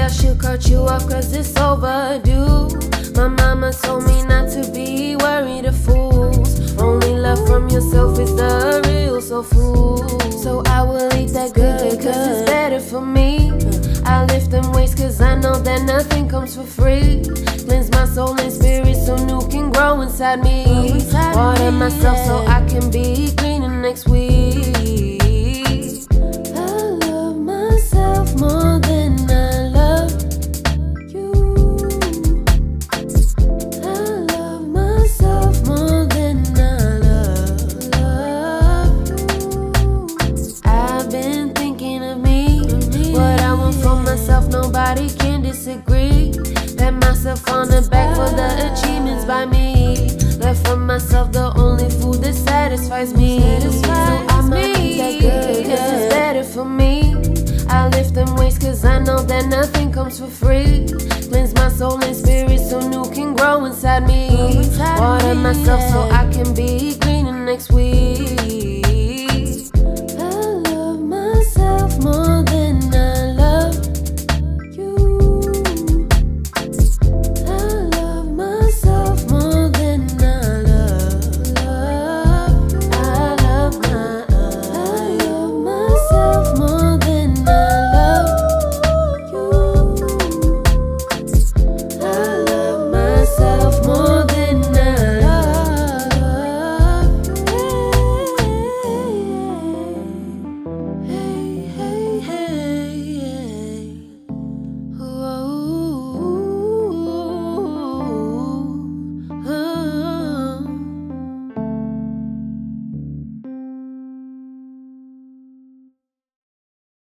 I should cut you off cause it's overdue. My mama told me not to be worried of fools. Only love from yourself is the real soul food. So I will eat that good cause it's better for me. I lift them weights cause I know that nothing comes for free. Cleanse my soul and spirit so new can grow inside me. Water myself so I can be greener next week. I love myself more than I love you. I love myself more than I love you. I've been thinking of me, what I want for myself, nobody can disagree. Pat myself on the back for the achievements by me. Left for myself the only food that satisfies me. So I'ma eat that good cause it's better for me. I lift them weights cause I know that nothing comes for free. Cleanse my soul and spirit so new can grow inside me. Water myself so I can be greener next week.